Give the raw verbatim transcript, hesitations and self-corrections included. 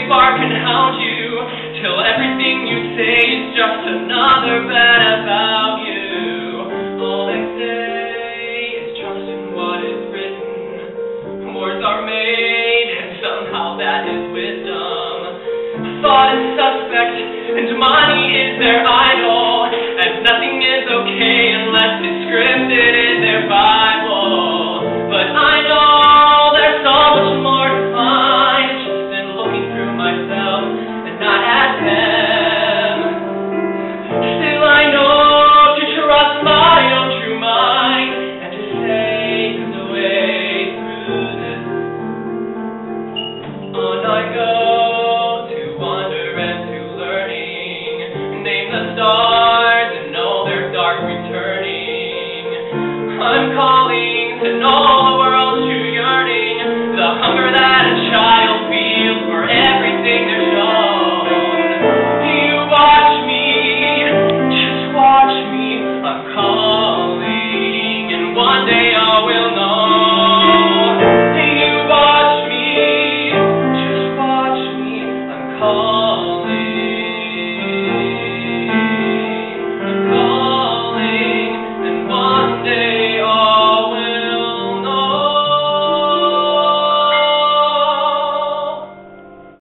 bark and hound you, till everything you say is just another bet about you. All they say is trust in what is written. Words are made, and somehow that is wisdom. Thought is suspect, and money is their idol, and nothing is okay unless it's scripted in their Bible. But I know there's so much more to find, just in looking through myself and not at them. Still I know to trust my own true mind, and to save the way through this. On I go. I'm calling to know the world's true yearning, the hunger that a child feels for everything they're shown. You watch me, just watch me, I'm calling.